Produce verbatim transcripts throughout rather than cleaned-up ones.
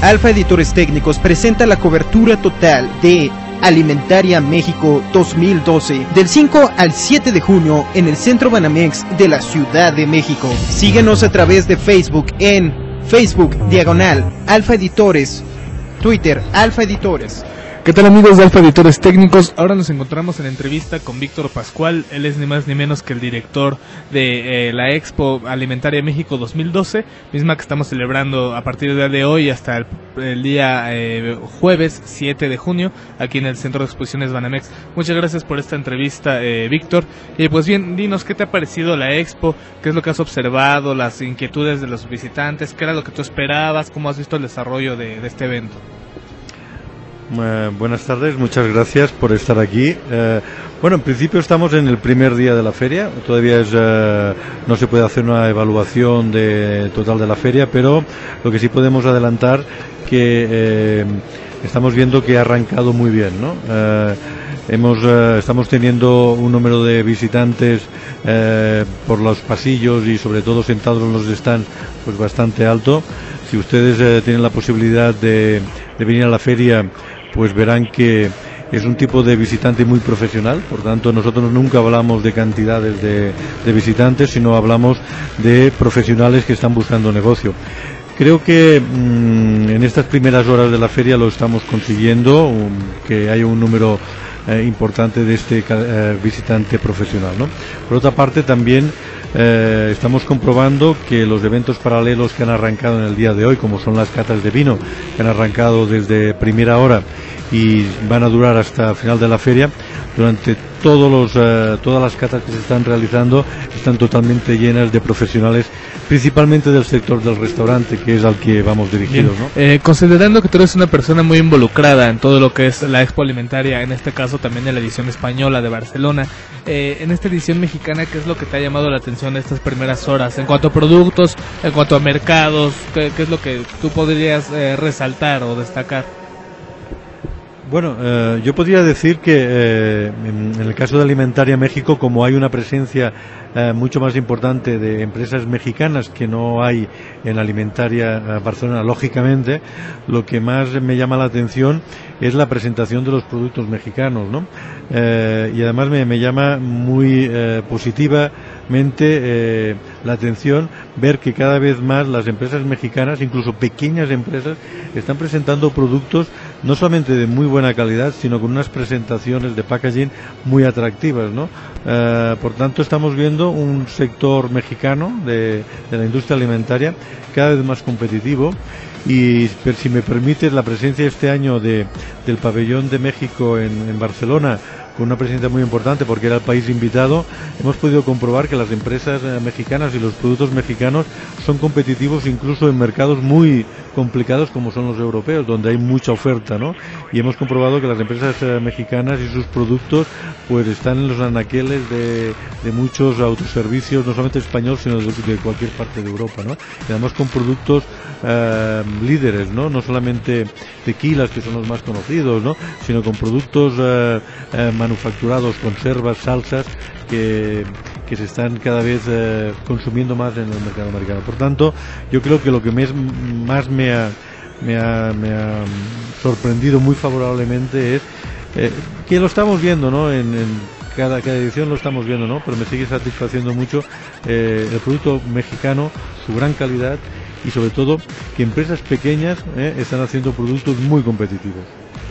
Alfa Editores Técnicos presenta la cobertura total de Alimentaria México dos mil doce, del cinco al siete de junio en el Centro Banamex de la Ciudad de México. Síguenos a través de Facebook en Facebook Diagonal Alfa Editores, Twitter Alfa Editores. ¿Qué tal, amigos de Alfa Editores Técnicos? Ahora nos encontramos en entrevista con Víctor Pascual. Él es ni más ni menos que el director de eh, la Expo Alimentaria México dos mil doce, misma que estamos celebrando a partir del día de hoy hasta el, el día eh, jueves siete de junio aquí en el Centro de Exposiciones Banamex. Muchas gracias por esta entrevista, eh, Víctor. Y pues bien, dinos, ¿qué te ha parecido la Expo? ¿Qué es lo que has observado? ¿Las inquietudes de los visitantes? ¿Qué era lo que tú esperabas? ¿Cómo has visto el desarrollo de, de este evento? Uh, buenas tardes, muchas gracias por estar aquí. Uh, bueno, en principio estamos en el primer día de la feria, todavía es, uh, no se puede hacer una evaluación de, total de la feria, pero lo que sí podemos adelantar que eh, estamos viendo que ha arrancado muy bien, ¿no? Uh, hemos, uh, estamos teniendo un número de visitantes uh, por los pasillos y sobre todo sentados en los stands pues bastante alto. Si ustedes uh, tienen la posibilidad de, de venir a la feria, pues verán que es un tipo de visitante muy profesional. Por tanto, nosotros nunca hablamos de cantidades de, de visitantes, sino hablamos de profesionales que están buscando negocio. Creo que mmm, en estas primeras horas de la feria lo estamos consiguiendo, um, que haya un número eh, importante de este eh, visitante profesional, ¿no? Por otra parte, también Eh, estamos comprobando que los eventos paralelos que han arrancado en el día de hoy, como son las catas de vino, que han arrancado desde primera hora y van a durar hasta el final de la feria, durante todos los, eh, todas las catas que se están realizando están totalmente llenas de profesionales, principalmente del sector del restaurante, que es al que vamos dirigidos, ¿no? Eh, considerando que tú eres una persona muy involucrada en todo lo que es la Expo Alimentaria, en este caso también en la edición española de Barcelona, eh, en esta edición mexicana, ¿qué es lo que te ha llamado la atención en estas primeras horas? En cuanto a productos, en cuanto a mercados, ¿qué, qué es lo que tú podrías eh, resaltar o destacar? Bueno, eh, yo podría decir que eh, en, en el caso de Alimentaria México, como hay una presencia eh, mucho más importante de empresas mexicanas que no hay en Alimentaria eh, Barcelona, lógicamente, lo que más me llama la atención es la presentación de los productos mexicanos, ¿no? Eh, y además me, me llama muy eh, positivamente eh, la atención ver que cada vez más las empresas mexicanas, incluso pequeñas empresas, están presentando productos no solamente de muy buena calidad, sino con unas presentaciones de packaging muy atractivas, ¿no? Eh, por tanto, estamos viendo un sector mexicano de, de la industria alimentaria cada vez más competitivo. Y si me permites, la presencia este año de, del pabellón de México en, en Barcelona, con una presencia muy importante porque era el país invitado, hemos podido comprobar que las empresas eh, mexicanas y los productos mexicanos son competitivos incluso en mercados muy complicados como son los europeos, donde hay mucha oferta, ¿no? Y hemos comprobado que las empresas eh, mexicanas y sus productos pues están en los anaqueles de, de muchos autoservicios, no solamente españoles, sino de, de cualquier parte de Europa, ¿no? Y además con productos eh, líderes, ¿no? No solamente tequilas, que son los más conocidos, ¿no? Sino con productos eh, eh, manufacturados, conservas, salsas, que, que se están cada vez eh, consumiendo más en el mercado americano. Por tanto, yo creo que lo que me es, más me ha, me, ha, me ha sorprendido muy favorablemente es eh, que lo estamos viendo, ¿no? En, en cada, cada edición lo estamos viendo, ¿no? Pero me sigue satisfaciendo mucho eh, el producto mexicano, su gran calidad y sobre todo que empresas pequeñas eh, están haciendo productos muy competitivos.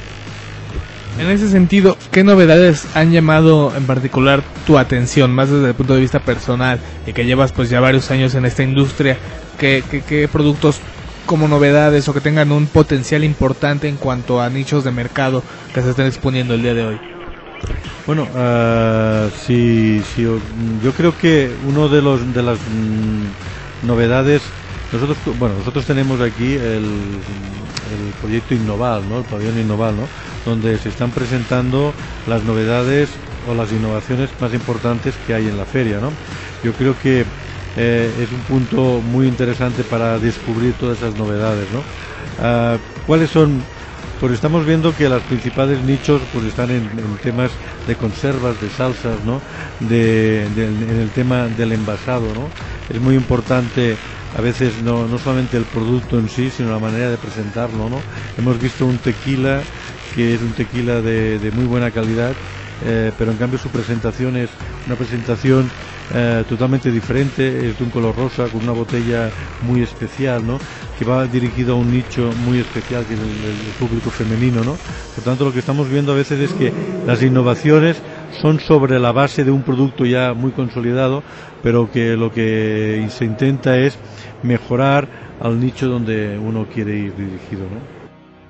En ese sentido, ¿qué novedades han llamado en particular tu atención, más desde el punto de vista personal, y que llevas pues ya varios años en esta industria? ¿Qué, qué, qué productos como novedades o que tengan un potencial importante en cuanto a nichos de mercado que se estén exponiendo el día de hoy? Bueno, uh, sí, sí, yo creo que uno de los de las mm, novedades, nosotros, bueno, nosotros tenemos aquí el, el proyecto Innoval, ¿no? El pabellón Innoval, ¿no? Donde se están presentando las novedades o las innovaciones más importantes que hay en la feria, ¿no? Yo creo que eh, es un punto muy interesante para descubrir todas esas novedades, ¿no? Uh, ¿Cuáles son? Pues estamos viendo que los principales nichos pues están en, en temas de conservas, de salsas, ¿no? De, de, en el tema del envasado, ¿no? Es muy importante a veces no, no solamente el producto en sí, sino la manera de presentarlo, ¿no? Hemos visto un tequila que es un tequila de, de muy buena calidad, eh, pero en cambio su presentación es una presentación eh, totalmente diferente, es de un color rosa, con una botella muy especial, ¿no? Que va dirigido a un nicho muy especial, que es el, el público femenino, ¿no? Por tanto, lo que estamos viendo a veces es que las innovaciones son sobre la base de un producto ya muy consolidado, pero que lo que se intenta es mejorar al nicho donde uno quiere ir dirigido, ¿no?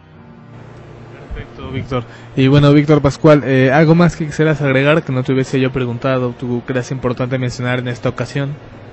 Perfecto, Víctor. Y bueno, Víctor Pascual, eh, ¿algo más que quisieras agregar que no te hubiese yo preguntado, tú creas importante mencionar en esta ocasión?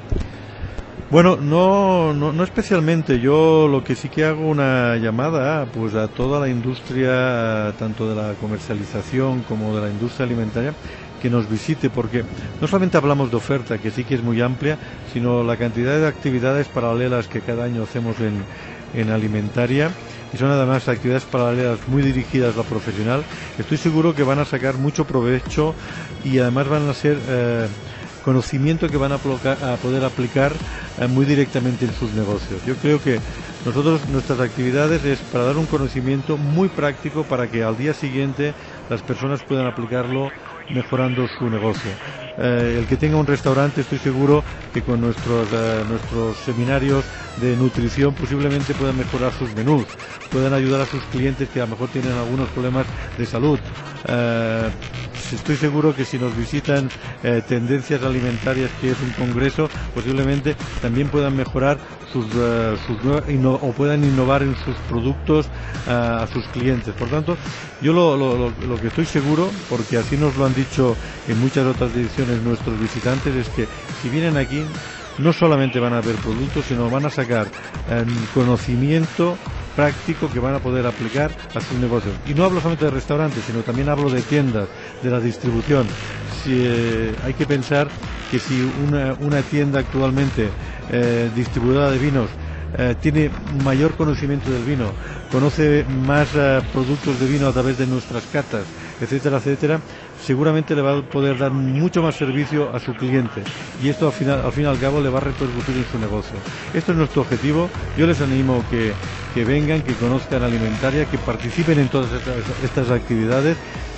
Bueno, no, no, no especialmente. Yo lo que sí que hago una llamada pues a toda la industria, tanto de la comercialización como de la industria alimentaria, que nos visite, porque no solamente hablamos de oferta, que sí que es muy amplia, sino la cantidad de actividades paralelas que cada año hacemos en, en alimentaria, y son además actividades paralelas muy dirigidas a la profesional. Estoy seguro que van a sacar mucho provecho y además van a ser eh, conocimiento que van a, a poder aplicar eh, muy directamente en sus negocios. Yo creo que nosotros, nuestras actividades es para dar un conocimiento muy práctico para que al día siguiente las personas puedan aplicarlo mejorando su negocio. Eh, el que tenga un restaurante, estoy seguro que con nuestros eh, nuestros seminarios de nutrición posiblemente puedan mejorar sus menús, puedan ayudar a sus clientes que a lo mejor tienen algunos problemas de salud. Eh, estoy seguro que si nos visitan eh, Tendencias Alimentarias, que es un congreso, posiblemente también puedan mejorar sus, uh, sus inno o puedan innovar en sus productos uh, a sus clientes. Por tanto, yo lo, lo, lo, lo que estoy seguro, porque así nos lo han dicho en muchas otras ediciones nuestros visitantes, es que si vienen aquí no solamente van a ver productos, sino van a sacar eh, conocimiento práctico que van a poder aplicar a sus negocios. Y no hablo solamente de restaurantes, sino también hablo de tiendas, de la distribución. Si, eh, hay que pensar que si una, una tienda actualmente eh, distribuidora de vinos eh, tiene mayor conocimiento del vino, conoce más eh, productos de vino a través de nuestras catas, etcétera, etcétera, seguramente le va a poder dar mucho más servicio a su cliente, y esto al final, al fin y al cabo le va a repercutir en su negocio. Esto es nuestro objetivo. Yo les animo que, que vengan, que conozcan Alimentaria, que participen en todas estas, estas actividades,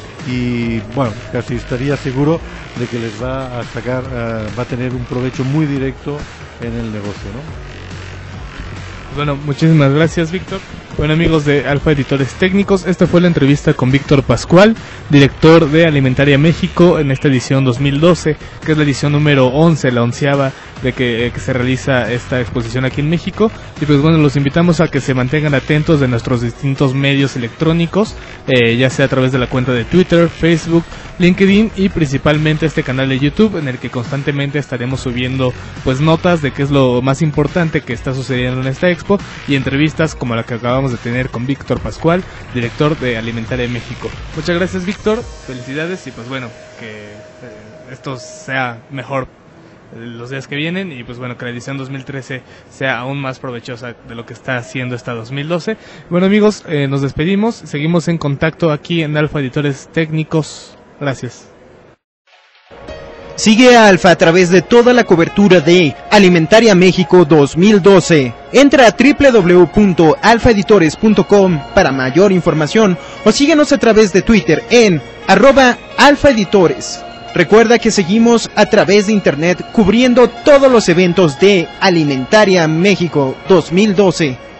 y bueno, casi estaría seguro de que les va a sacar, uh, va a tener un provecho muy directo en el negocio, ¿no? Bueno, muchísimas gracias, Víctor. Bueno, amigos de Alfa Editores Técnicos, esta fue la entrevista con Víctor Pascual, director de Alimentaria México en esta edición dos mil doce, que es la edición número once, la onceava de que, eh, que se realiza esta exposición aquí en México. Y pues bueno, los invitamos a que se mantengan atentos de nuestros distintos medios electrónicos, eh, ya sea a través de la cuenta de Twitter, Facebook, LinkedIn y principalmente este canal de YouTube, en el que constantemente estaremos subiendo pues notas de qué es lo más importante que está sucediendo en esta expo, y entrevistas como la que acabamos de tener con Víctor Pascual, director de Alimentaria México. Muchas gracias, Víctor, felicidades, y pues bueno, que eh, esto sea mejor los días que vienen, y pues bueno, que la edición dos mil trece sea aún más provechosa de lo que está haciendo esta dos mil doce. Bueno, amigos, eh, nos despedimos, seguimos en contacto aquí en Alfa Editores Técnicos. Gracias. Sigue a Alfa a través de toda la cobertura de Alimentaria México dos mil doce. Entra a doble u doble u doble u punto alfa editores punto com para mayor información, o síguenos a través de Twitter en arroba alfaeditores. Recuerda que seguimos a través de internet cubriendo todos los eventos de Alimentaria México dos mil doce.